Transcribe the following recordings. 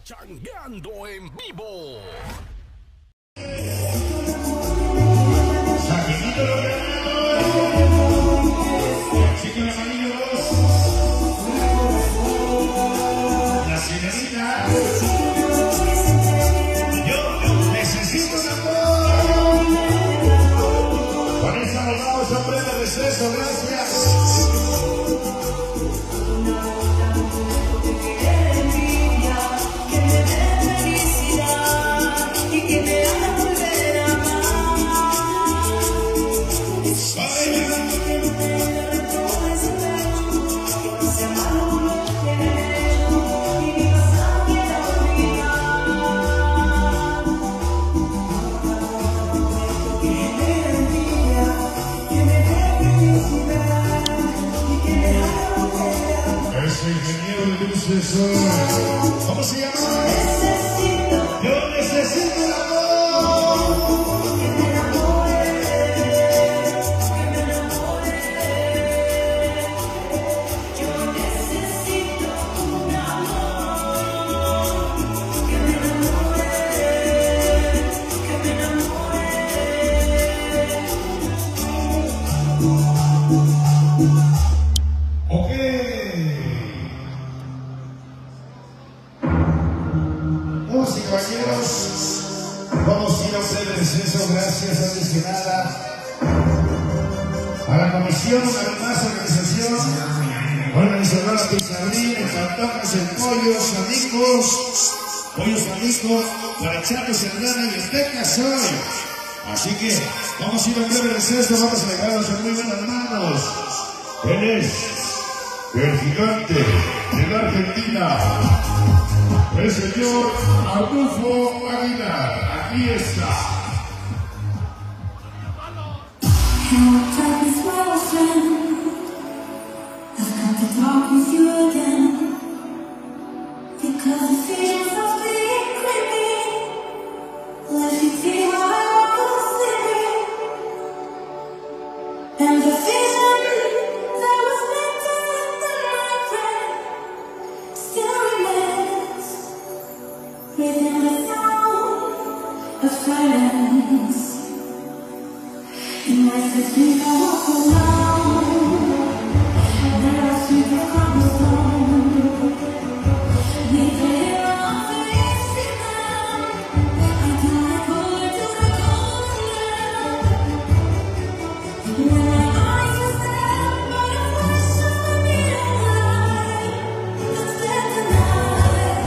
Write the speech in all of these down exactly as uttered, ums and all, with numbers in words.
Pachangando en vivo. La sirenita. Yo necesito un amor. Con esa nos vamos a aprender receso. Gracias. Ingeniero de luces soy. ¿Cómo se llama? Necesito. Yo necesito el amor. Que me enamore, que me enamore. Yo necesito un amor. Que me enamore, que me enamore. Ok. Damas y caballeros, vamos a ir a un breve receso. Gracias antes que nada a la comisión, una vez más organización, organizadora Pizarrín, el Pantojas, el Pollos, amigos, Pollos amigos, para echarnos el gana y el Tecas hoy. Así que vamos a ir a un breve receso, vamos a dejarnos en muy buenas manos. Él es el gigante de la Argentina, el señor Adolfo Aguilar. Aquí está. Within the sound of silence, and as we walk along, there are streets of cobblestone. We clear off the easy ground until I pull her to the golden ground. When my eyes are stabbed by the flash of the neon light, that's dead tonight.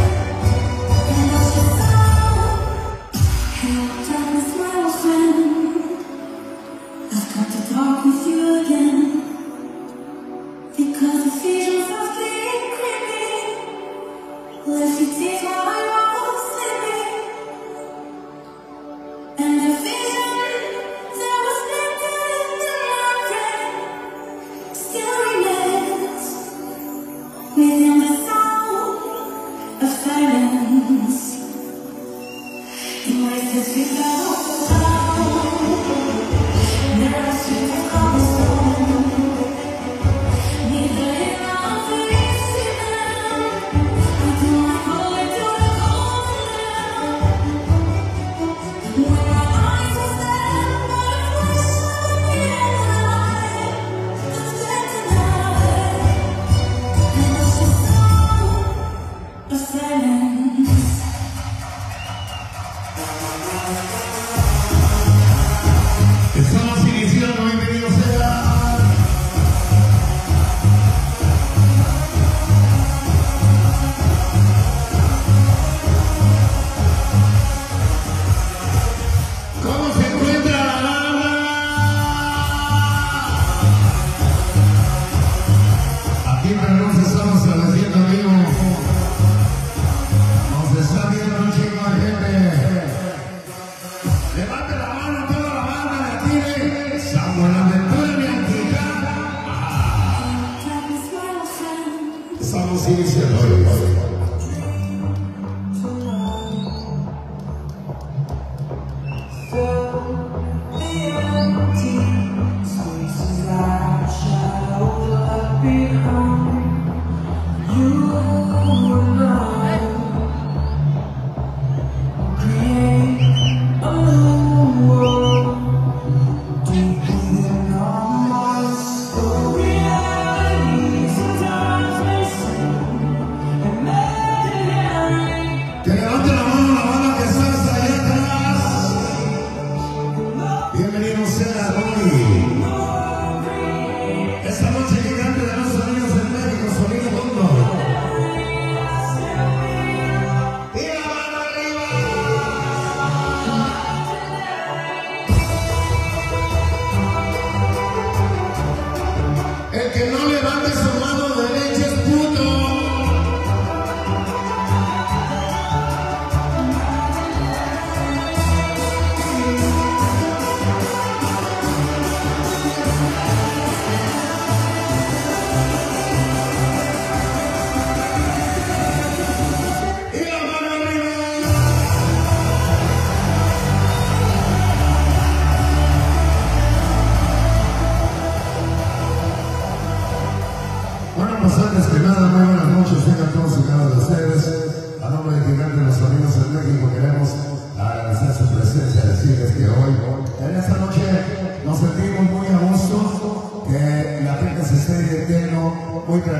Talk with you again, because the feelings of being creepy left you deep while I was sleeping, and the vision that was meant in my brain still remains within the sound of silence. In places we go alone, there are streets of cobblestone. Neither here nor the easy land, until I pull it to the golden ground. When my eyes are stabbed by the flash of the neon light, that's dead tonight, and it's the sound of silence. Estamos iniciando, bienvenidos sean. ¿Cómo se encuentra la banda? Aquí para nos estamos haciendo vivo.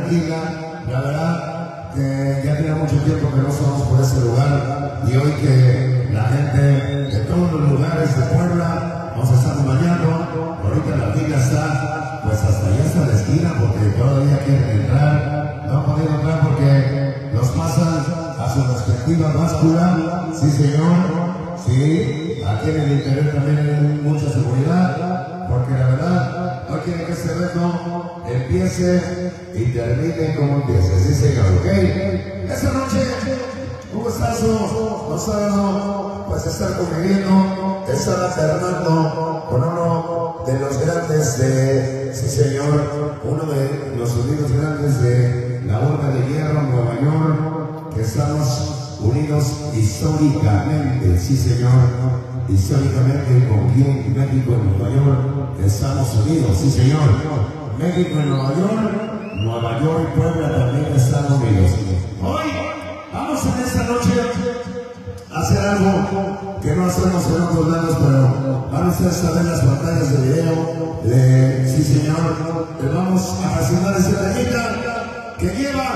tranquila. La verdad que ya tenía mucho tiempo que no estábamos por ese lugar y hoy que la gente de todos los lugares de Puebla nos están bañando, ahorita la fila está pues hasta allá hasta la esquina porque todavía quieren entrar, no han podido entrar porque los pasan a su respectiva báscula. Sí señor, sí, aquí en el interior también hay mucha seguridad porque la verdad no quieren que este evento empiece y termine como empiece. Sí señor, ok. Esta noche un gustazo nos ha dado pues estar conviviendo, estar alternando con uno de los grandes de, sí señor, uno de los unidos grandes de la Urbe de Hierro, Nueva York, que estamos unidos históricamente, sí señor, históricamente con quien México y Nueva York estamos unidos, sí señor, México y Nueva York, Nueva York y Puebla también están unidos. Hoy vamos en esta noche a hacer algo que no hacemos en otros lados, pero van ustedes a ver las pantallas de video, de, sí señor, le vamos a presentar esta temita que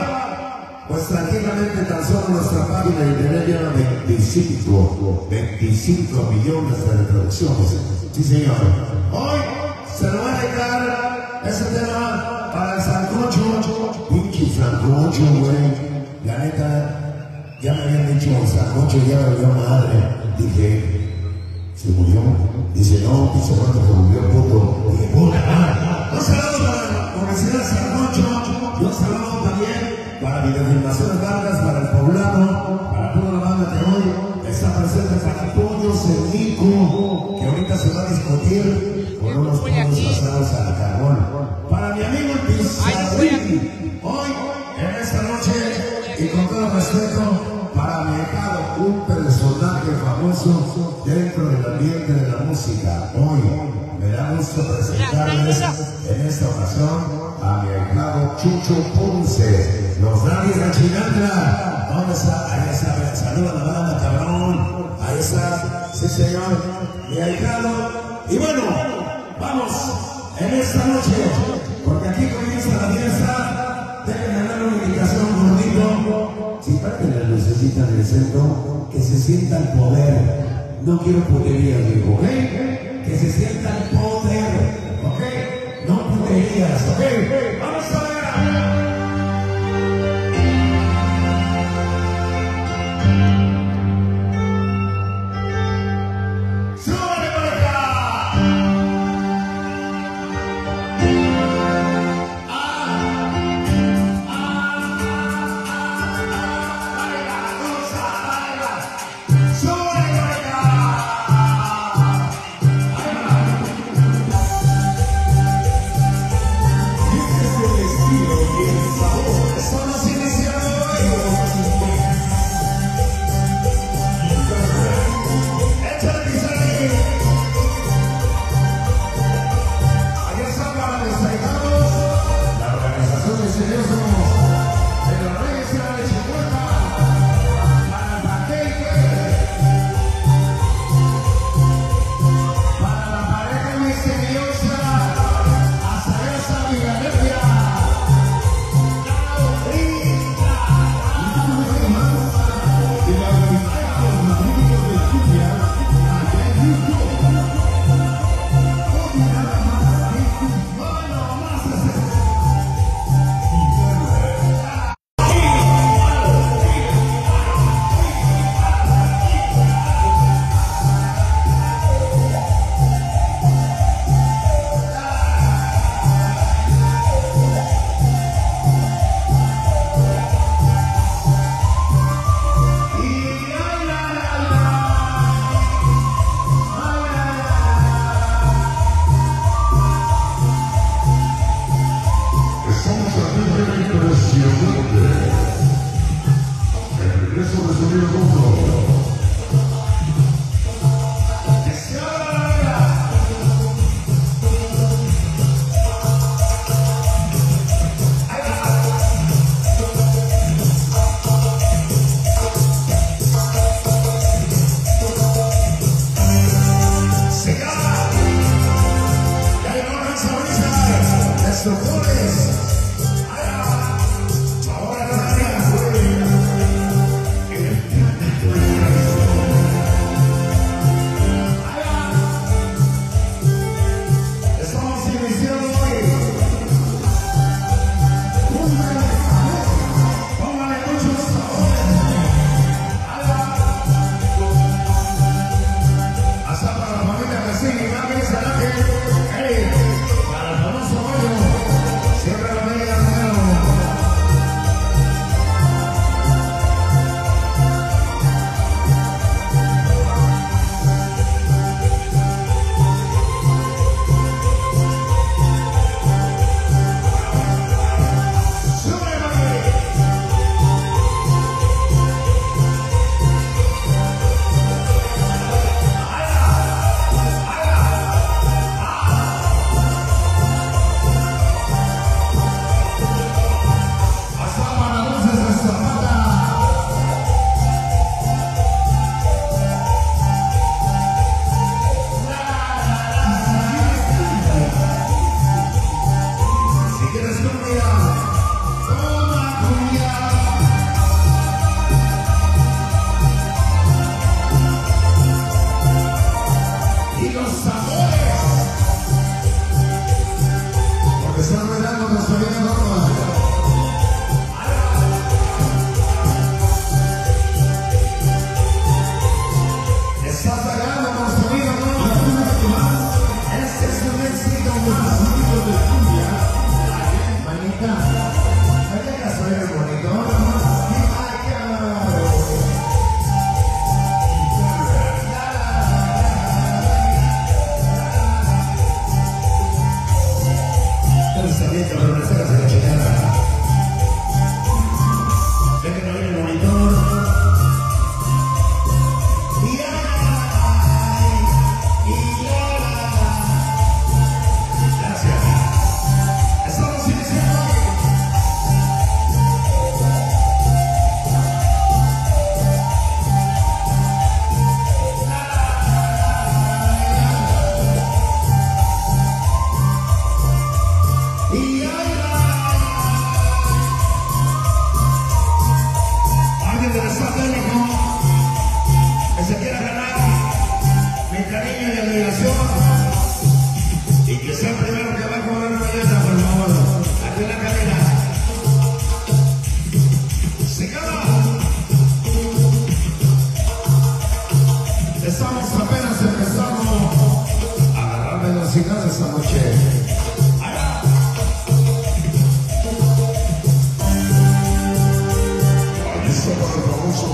lleva, pues tranquilamente tan solo nuestra página de internet lleva veinticinco, veinticinco millones de reproducciones, sí señor. Hoy se lo va a dedicar ese tema para el sancocho, pinche sancocho, güey, la neta. Ya me habían dicho el sancocho, ya me valió madre. Dije, ¿se murió? Dice, no, dice, cuando se murió puto. Dije, puta madre. Un saludo para la Universidad Sancocho y un saludo también para Videofilmaciones Vargas, para el Poblano, para toda la banda que hoy está presente, para Pollos, el Nico, que ahorita se va a discutir con unos pollos asados al carbón. Para mi amigo el Pizarrín, hoy, en esta noche, y con todo respeto, para mi ahijado, un personaje famoso dentro del ambiente de la música. Hoy me da gusto presentarles en esta ocasión a mi ahijado Chucho Ponce, los Radios de Chinandra. ¿Dónde está? Ahí está, saluda a la banda, cabrón. Ahí está, sí señor, mi ahijado. Y bueno, vamos en esta noche, porque aquí comienza la fiesta. Déjenme dar una indicación, gordito. Si parten la lucecita en el centro, que se sienta el poder. No quiero puterías, digo, ¿ok? Que se sienta el poder, ¿ok? No puterías, ¿ok? Vamos a ver. Los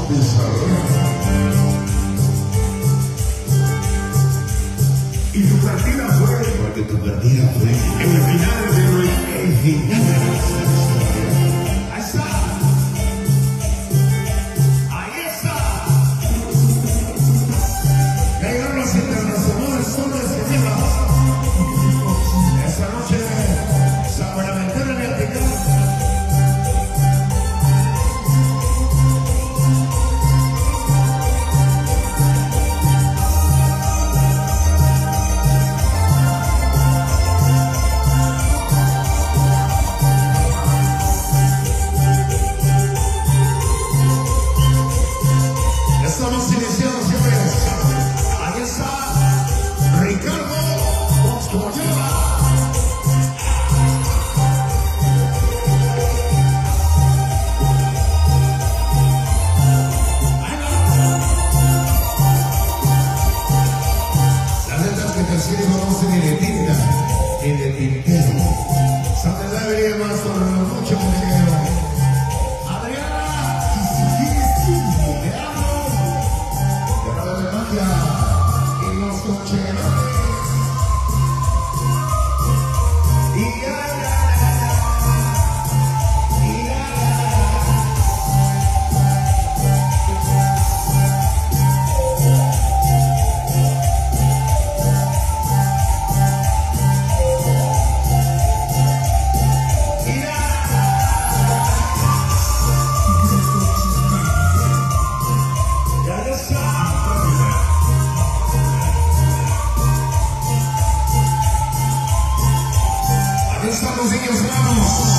desarrollar. Y tu partida fue, porque tu partida fue el final de nuestra, el final de nuestra historia. Ahí está. Ahí está. Llegaron los internacionales, son las que llevan. Esta noche, San Buenaventura en el Ticán. Estamos iniciando, señores. Ahí está Ricardo Moscoyola. Las letras que te escribo no se ni de tinta ni de tintero. Santa Debería más por mucho dinero. Adriana, te amo. Llamado de magia y los cocheros. Y ya, ya, ya, y ya, aquí estamos, niños, vamos.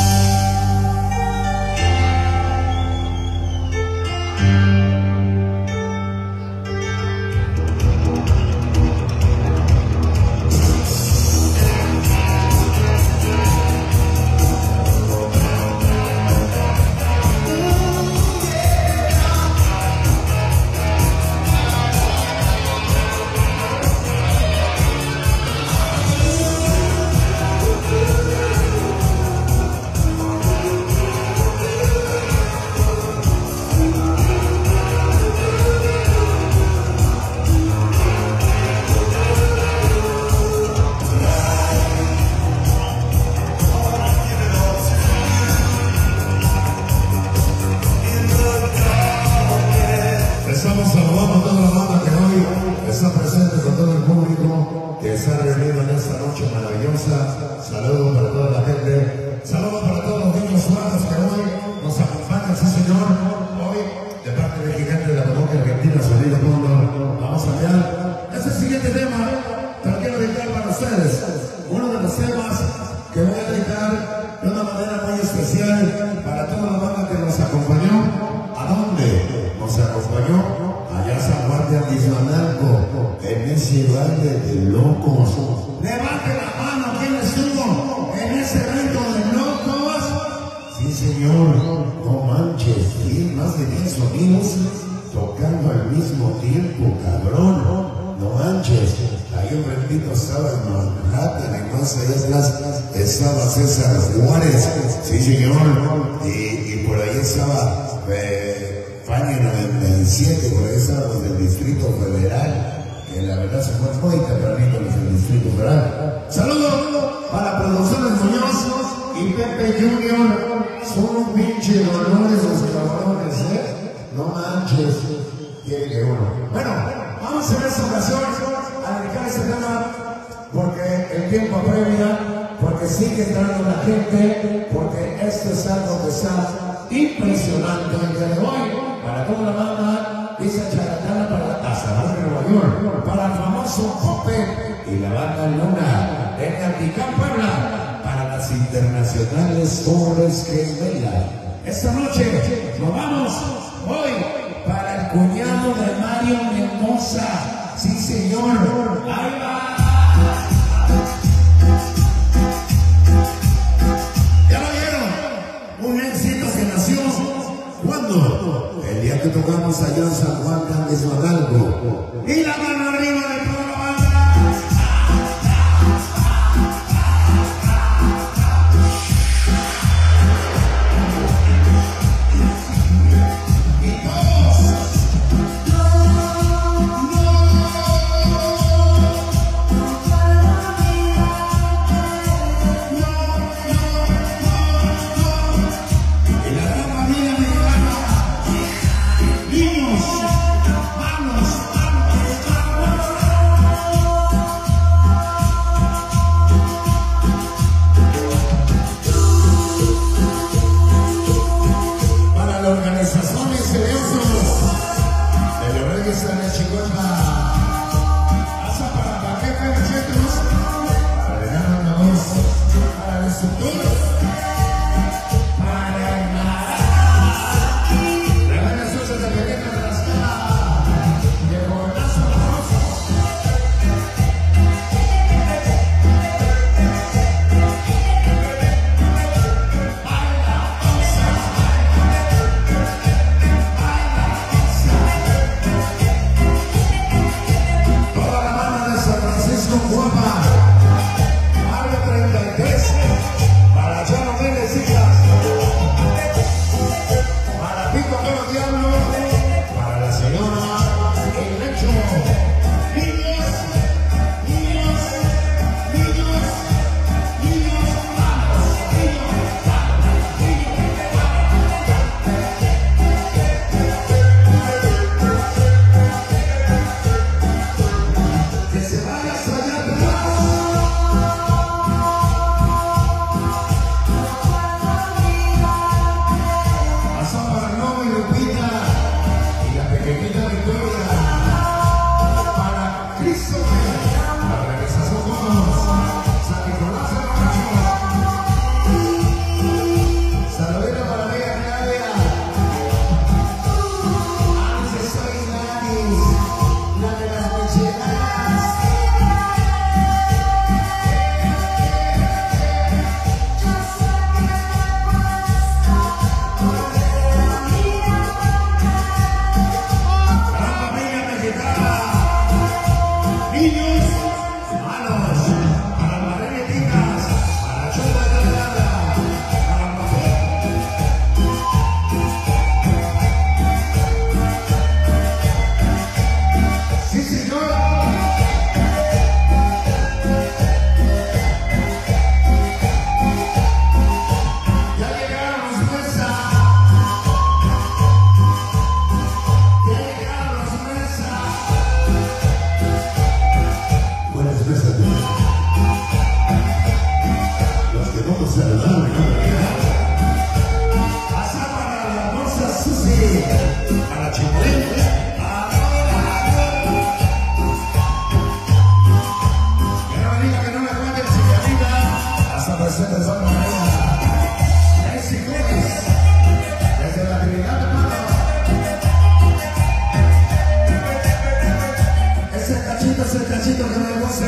Estamos saludando a toda la banda que hoy está presente, con todo el público que está reunido en esta noche maravillosa. Saludos para toda la gente, saludos para todos los niños humanos que hoy nos acompañan, sí señor. Hoy, de parte del gigante de la parroquia argentina, Sonido Mundo, vamos a enviar este siguiente tema que quiero dedicar para ustedes. Uno de los temas que voy a dedicar de una manera muy especial para toda la banda que nos acompañó. ¿A dónde nos acompañó? Allá San Juan de Atiznalco, en ese baile de locos. Levante la mano, ¿quién estuvo en ese evento de locos? Sí, señor, no manches, sí, más de diez sonidos tocando al mismo tiempo, cabrón. No manches, ahí un ratito estaba en Manhattan, y más allá atrás estaba César Juárez, sí, señor, y, y por ahí estaba eh, Fania noventa y siete, por ahí estaba los del Distrito Federal, que la verdad se fue muy tempranito los del Distrito Federal. Saludos para Producciones Muñoz y Pepe Junior, son un pinche dolores los cabrones, ¿eh? No manches, tiene que uno. Bueno, vamos en esta ocasión a dedicar este tema porque el tiempo apremia, porque sigue entrando la gente, porque esto es algo que está impresionante el día de hoy. Para toda la banda, dice Charatana, para hasta más de Nueva York, para el famoso Pope y la banda Luna en Atitlán, Puebla, para las internacionales Torres Gemela. Esta noche nos vamos hoy para el cuñado de Mario Mendoza. Sí, señor. Ahí va. ¿Ya lo vieron? Un éxito que nació. ¿Cuándo? El día que tocamos allá en San Juan de Atiznalco. Y la mano arriba de toda la banda. Y todos. Para Chimolín. Que no me diga que no me cuente el chiquianita. Hasta presente San María. Nancy Cruz. Desde la Trinidad, hermano. Ese cachito es el cachito que me gusta.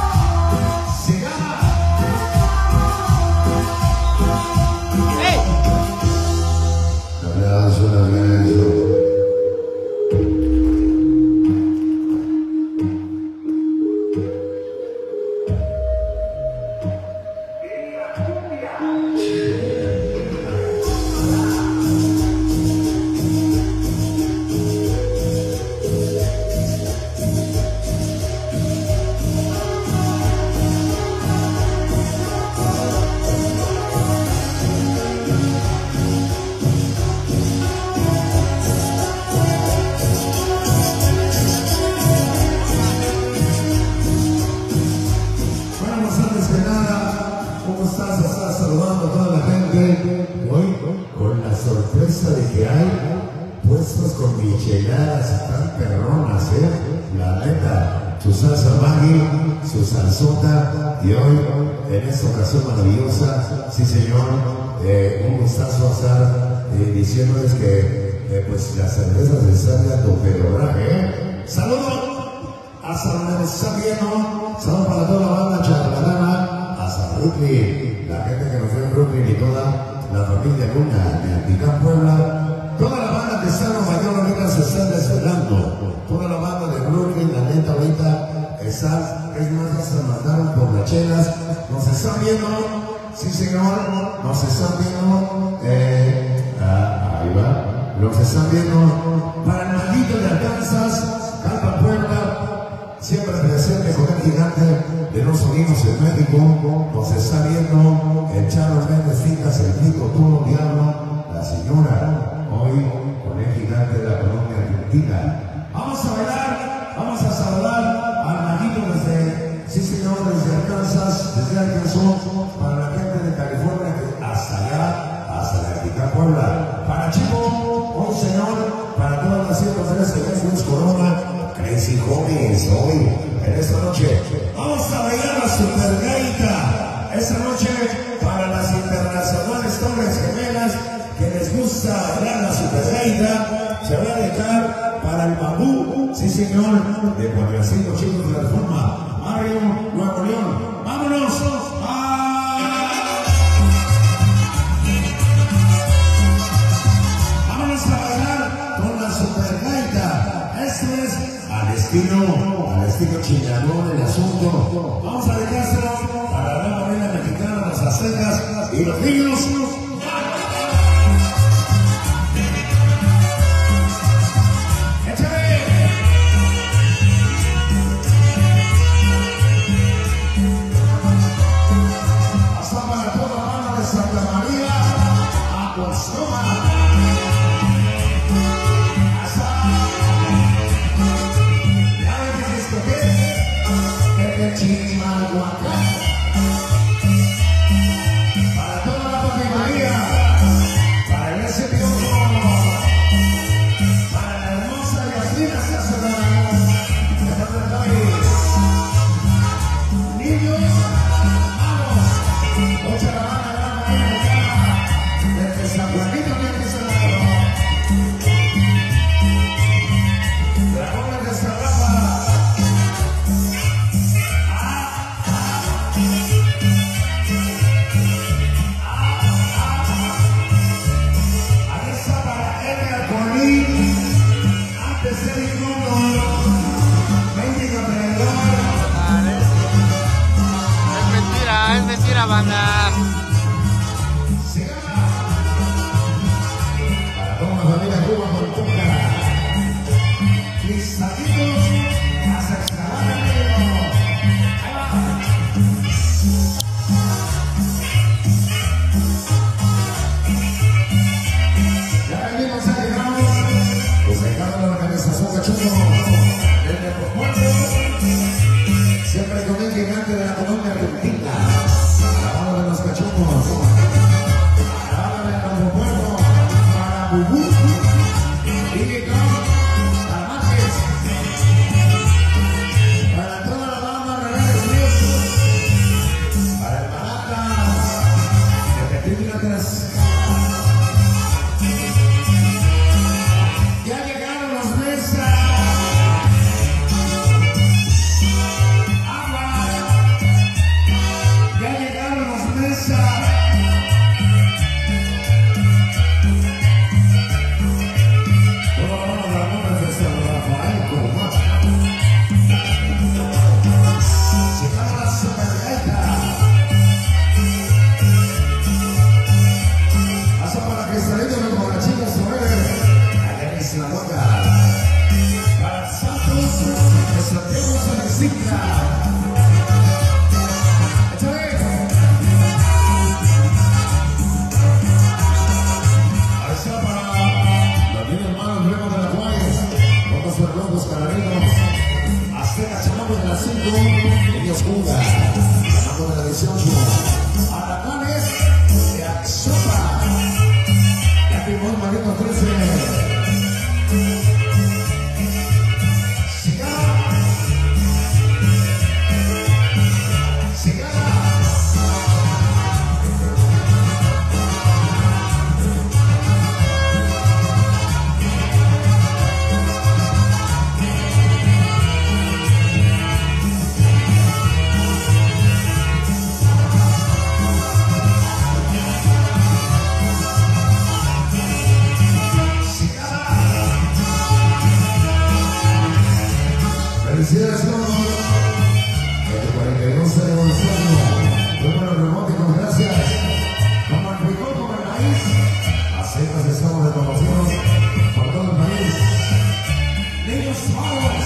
Hey! Esas con micheladas están perronas, ¿eh? La neta, su salsa Maggi, su salsota, y hoy, en esta ocasión maravillosa, sí señor, eh, un gustazo estar eh, diciéndoles que eh, pues las cervezas están dando peroraje, ¿eh? ¡Saludos! Hasta donde nos están viendo, saludos para toda la banda charlatana, hasta Brooklyn, la gente que nos ve en Brooklyn y toda la familia Luna de Anticán, Puebla. Toda la banda que está en Nueva York ahorita se están desvelando. Toda la banda de Brooklyn, la neta ahorita está, es más, ya se mandaron por las chelas. Nos están viendo, sí señor, nos están viendo, eh, ah, ahí va, nos están viendo para el maldito de Arkansas, Calpa Puebla, siempre presente con el gigante de los sonidos en México. Nos está viendo el Charles Méndez Ficas, el Pico Turo Diablo, la señora. Hoy con el gigante de la colonia argentina. Vamos a bailar, vamos a saludar al maguito desde, sí señor, desde Arkansas, desde Arkansas, para la gente de California, que hasta allá, hasta la Argentina Puebla. Para Chico, un señor, para todas las ciento trece de Luis Corona, Crazy Homies, hoy, en esta noche, vamos a bailar la Supergaita. Esta noche, para las internacionales Torres Gemelas, que les gusta bailar la Supergaita, se va a dejar para el Bambú, sí señor, de Pueblacinco, chicos de la Reforma, Mario, Nuevo León. ¡Vámonos! ¡Ah! ¡Vámonos a bailar con la Supergaita! Esto es al estilo, al estilo chingador el asunto. Vamos a dejárselo para la familia mexicana, los aztecas y los niños. Siempre con el gigante de la colonia argentina, la banda de los cachorros, la banda de Campo Puerto, para Bubú, y para Márquez, para toda la banda Rebeldes Unidos, para el Baratas, de Tepilatas. Ya llegaron los mesas. Muy bonito, trece. Felicidades a todos. El cuarenta y dos aniversario. Número remóticos, gracias. Como el frijol, como el maíz. Aceptas estamos reconocidos por todo el país. Niños malos.